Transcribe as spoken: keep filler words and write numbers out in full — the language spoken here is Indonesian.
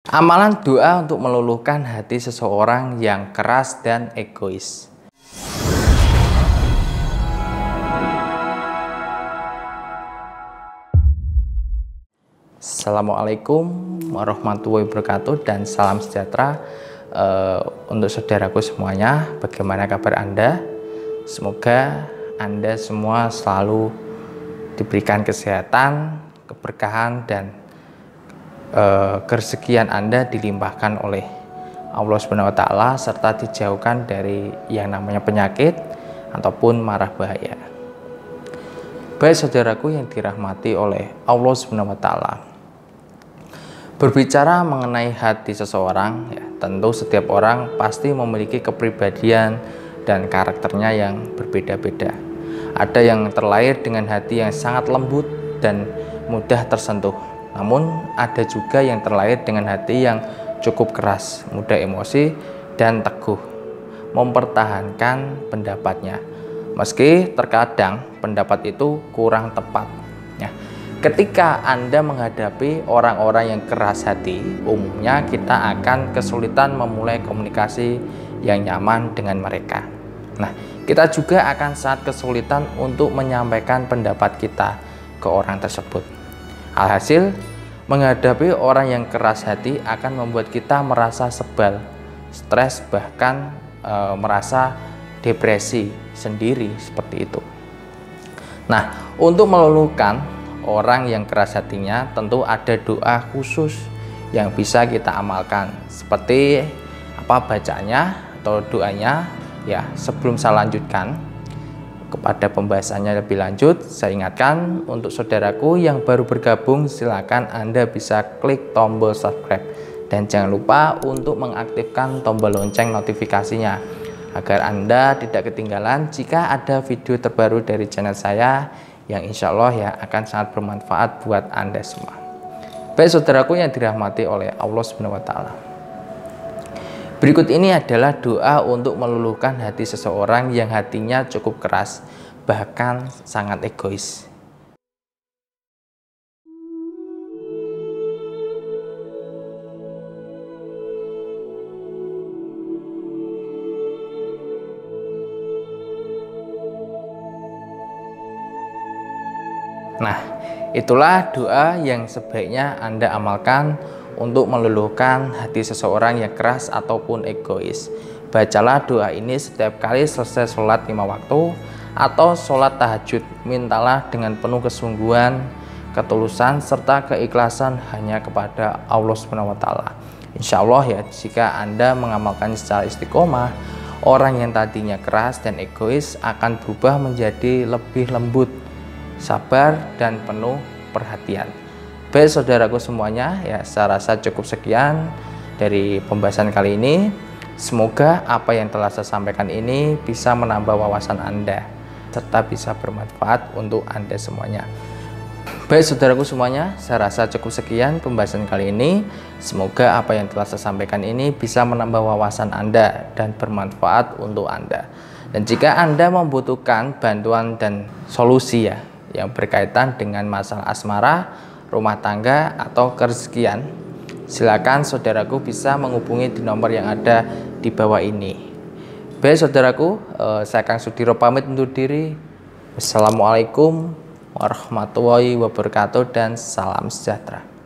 Amalan doa untuk meluluhkan hati seseorang yang keras dan egois. Assalamualaikum warahmatullahi wabarakatuh dan salam sejahtera uh, untuk saudaraku semuanya. Bagaimana kabar Anda? Semoga Anda semua selalu diberikan kesehatan, keberkahan, dan uh, kerezekian Anda dilimpahkan oleh Allah Subhanahu wa Ta'ala, serta dijauhkan dari yang namanya penyakit ataupun marah bahaya. Baik saudaraku yang dirahmati oleh Allah Subhanahu wa Ta'ala, berbicara mengenai hati seseorang, ya, tentu setiap orang pasti memiliki kepribadian dan karakternya yang berbeda-beda. Ada yang terlahir dengan hati yang sangat lembut dan mudah tersentuh, namun ada juga yang terlahir dengan hati yang cukup keras, mudah emosi, dan teguh mempertahankan pendapatnya, meski terkadang pendapat itu kurang tepat. Ya, ketika Anda menghadapi orang-orang yang keras hati, umumnya kita akan kesulitan memulai komunikasi yang nyaman dengan mereka. Nah, kita juga akan sangat kesulitan untuk menyampaikan pendapat kita ke orang tersebut. Alhasil, menghadapi orang yang keras hati akan membuat kita merasa sebal, stres, bahkan e, merasa depresi sendiri seperti itu. Nah, untuk meluluhkan orang yang keras hatinya, tentu ada doa khusus yang bisa kita amalkan. Seperti apa bacaannya atau doanya? Ya, sebelum saya lanjutkan kepada pembahasannya lebih lanjut, saya ingatkan untuk saudaraku yang baru bergabung, silakan Anda bisa klik tombol subscribe dan jangan lupa untuk mengaktifkan tombol lonceng notifikasinya agar Anda tidak ketinggalan jika ada video terbaru dari channel saya yang insya Allah ya akan sangat bermanfaat buat Anda semua. Baik saudaraku yang dirahmati oleh Allah Subhanahu wa Ta'ala, berikut ini adalah doa untuk meluluhkan hati seseorang yang hatinya cukup keras, bahkan sangat egois. Nah, itulah doa yang sebaiknya Anda amalkan untuk meluluhkan hati seseorang yang keras ataupun egois. Bacalah doa ini setiap kali selesai sholat lima waktu atau sholat tahajud. Mintalah dengan penuh kesungguhan, ketulusan, serta keikhlasan hanya kepada Allah Subhanahu wa Ta'ala. Insya Allah ya, jika Anda mengamalkannya secara istiqomah, orang yang tadinya keras dan egois akan berubah menjadi lebih lembut, sabar, dan penuh perhatian. Baik saudaraku semuanya, ya saya rasa cukup sekian dari pembahasan kali ini. Semoga apa yang telah saya sampaikan ini bisa menambah wawasan Anda serta bisa bermanfaat untuk Anda semuanya. Baik saudaraku semuanya, saya rasa cukup sekian pembahasan kali ini. Semoga apa yang telah saya sampaikan ini bisa menambah wawasan Anda dan bermanfaat untuk Anda. Dan jika Anda membutuhkan bantuan dan solusi ya yang berkaitan dengan masalah asmara, rumah tangga, atau kerezekian, silakan saudaraku bisa menghubungi di nomor yang ada di bawah ini. Baik saudaraku, eh, saya Kang Sudiro pamit undur diri. Wassalamualaikum warahmatullahi wabarakatuh dan salam sejahtera.